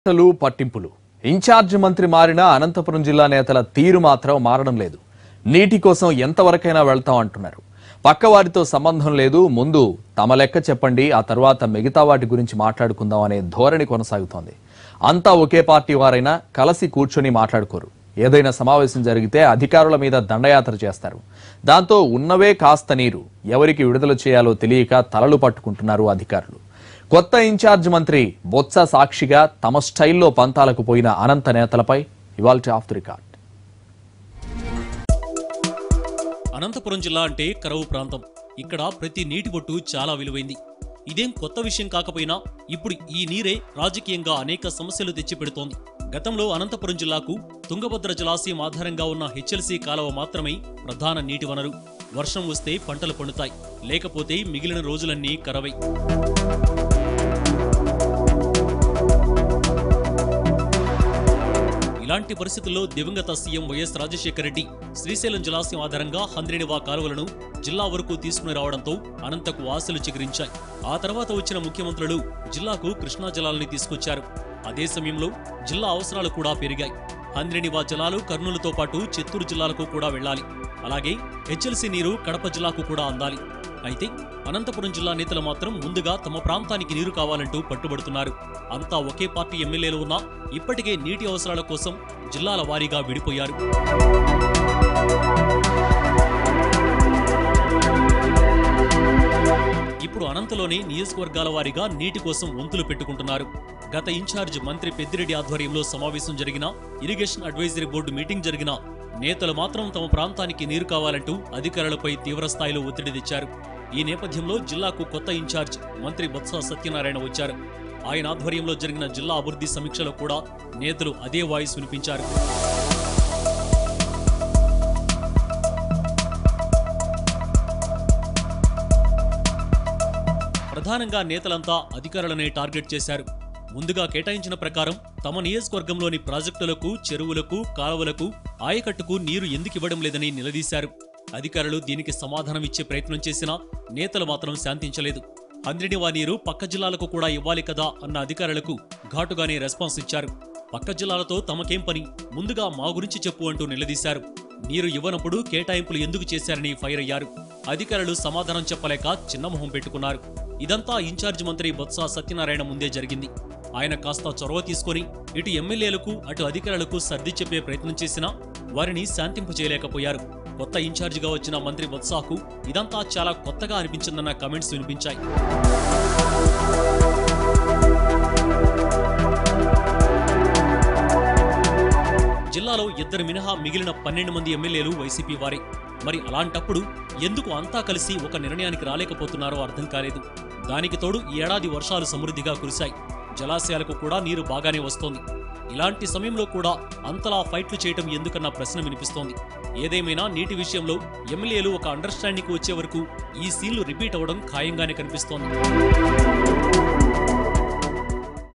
పట్టింపులు ఇన్ఛార్జ్ మంత్రి మారిన అనంతపురం జిల్లా నేతల తీరు మాత్రం మారడం లేదు. నీటి కోసం ఎంతవరకైనా వెళ్తాం అంటున్నారు. పక్కవారితో సంబంధం లేదు, ముందు తమ లెక్క చెప్పండి, ఆ తర్వాత మిగతా వాటి గురించి మాట్లాడుకుందాం అనే ధోరణి కొనసాగుతోంది. అంతా ఒకే పార్టీ వారైనా కలిసి కూర్చొని మాట్లాడుకోరు. ఏదైనా సమావేశం జరిగితే అధికారుల మీద దండయాత్ర చేస్తారు. దాంతో ఉన్నవే కాస్త నీరు ఎవరికి విడుదల చేయాలో తెలియక తలలు పట్టుకుంటున్నారు అధికారులు. కొత్త ఇన్ఛార్జ్ మంత్రి బొత్స సాక్షిగా తమ స్టైల్లో పంతాలకు పోయిన అనంత నేతలపై ఇవాల్టి ఆఫ్ ది రికార్డ్. అనంతపురం జిల్లా అంటే కరువు ప్రాంతం. ఇక్కడ ప్రతి నీటి బొట్టు చాలా విలువైంది. ఇదేం కొత్త విషయం కాకపోయినా ఇప్పుడు ఈ నీరే రాజకీయంగా అనేక సమస్యలు తెచ్చిపెడుతోంది. గతంలో అనంతపురం జిల్లాకు తుంగభద్ర జలాశయం ఆధారంగా ఉన్న హెచ్ఎల్సీ కాలువ మాత్రమే ప్రధాన నీటి వనరు. వర్షం వస్తే పంటలు పండుతాయి, లేకపోతే మిగిలిన రోజులన్నీ కరవై. ఇలాంటి పరిస్థితుల్లో దివంగత సీఎం వైఎస్ రాజశేఖర రెడ్డి శ్రీశైలం జలాశయం ఆధారంగా హంద్రేనివా కాలువలను జిల్లా వరకు తీసుకుని రావడంతో అనంతకు ఆశలు చిగురించాయి. ఆ తర్వాత వచ్చిన ముఖ్యమంత్రులు జిల్లాకు కృష్ణా జలాలని తీసుకొచ్చారు. అదే సమయంలో జిల్లా అవసరాలు కూడా పెరిగాయి. హంద్రేనివా జలాలు కర్నూలుతో పాటు చిత్తూరు జిల్లాలకు కూడా వెళ్లాలి. అలాగే హెచ్ఎల్సీ నీరు కడప జిల్లాకు కూడా అందాలి. అయితే అనంతపురం జిల్లా నేతలు మాత్రం ముందుగా తమ ప్రాంతానికి నీరు కావాలంటూ పట్టుబడుతున్నారు. అంతా ఒకే పార్టీ ఎమ్మెల్యేలు ఉన్నా ఇప్పటికే నీటి అవసరాల కోసం జిల్లాల వారీగా విడిపోయారు. ఇప్పుడు అనంతలోనే నియోజకవర్గాల వారీగా నీటి కోసం వంతులు పెట్టుకుంటున్నారు. గత ఇన్ఛార్జ్ మంత్రి పెద్దిరెడ్డి ఆధ్వర్యంలో సమావేశం జరిగిన ఇరిగేషన్ అడ్వైజరీ బోర్డు మీటింగ్ జరిగిన నేతలు మాత్రం తమ ప్రాంతానికి నీరు కావాలంటూ అధికారులపై తీవ్రస్థాయిలో ఒత్తిడి తెచ్చారు. ఈ నేపథ్యంలో జిల్లాకు కొత్త ఇన్ఛార్జ్ మంత్రి బొత్స సత్యనారాయణ వచ్చారు. ఆయన ఆధ్వర్యంలో జరిగిన జిల్లా అభివృద్ధి సమీక్షలో కూడా నేతలు అదే వాయిస్ వినిపించారు. ప్రధానంగా నేతలంతా అధికారులనే టార్గెట్ చేశారు. ముందుగా కేటాయించిన ప్రకారం తమ నియోజకవర్గంలోని ప్రాజెక్టులకు, చెరువులకు, కాలువలకు, ఆయకట్టుకు నీరు ఎందుకు ఇవ్వడం లేదని నిలదీశారు. అధికారులు దీనికి సమాధానం ఇచ్చే ప్రయత్నం చేసినా నేతలు మాత్రం శాంతించలేదు. హంద్రేనివా నీరు పక్క జిల్లాలకు కూడా ఇవ్వాలి కదా అన్న అధికారులకు ఘాటుగానే రెస్పాన్స్ ఇచ్చారు. పక్క జిల్లాలతో తమకేం పని, ముందుగా మా గురించి చెప్పు అంటూ నిలదీశారు. నీరు ఇవ్వనప్పుడు కేటాయింపులు ఎందుకు చేశారని ఫైర్ అయ్యారు. అధికారులు సమాధానం చెప్పలేక చిన్నమొహం పెట్టుకున్నారు. ఇదంతా ఇన్ఛార్జ్ మంత్రి బొత్స సత్యనారాయణ ముందే జరిగింది. ఆయన కాస్త చొరవ తీసుకుని ఇటు ఎమ్మెల్యేలకు అటు అధికారులకు సర్ది చెప్పే ప్రయత్నం చేసినా వారిని శాంతింపచేయలేకపోయారు. కొత్త ఇన్ఛార్జిగా వచ్చిన మంత్రి బొత్సకు ఇదంతా చాలా కొత్తగా అనిపించిందన్న కామెంట్స్ వినిపించాయి. జిల్లాలో 2 మినహా మిగిలిన 12 మంది ఎమ్మెల్యేలు వైసీపీ వారే. మరి అలాంటప్పుడు ఎందుకు అంతా కలిసి ఒక నిర్ణయానికి రాలేకపోతున్నారో అర్థం కాలేదు. దానికి తోడు ఈ ఏడాది వర్షాలు సమృద్ధిగా కురిశాయి. జలాశయాలకు కూడా నీరు బాగానే వస్తోంది. ఇలాంటి సమయంలో కూడా అంతలా ఫైట్లు చేయటం ఎందుకన్న ప్రశ్న వినిపిస్తోంది. ఏదేమైనా నీటి విషయంలో ఎమ్మెల్యేలు ఒక అండర్స్టాండింగ్కి వచ్చే వరకు ఈ సీన్లు రిపీట్ అవ్వడం ఖాయంగానే కనిపిస్తోంది.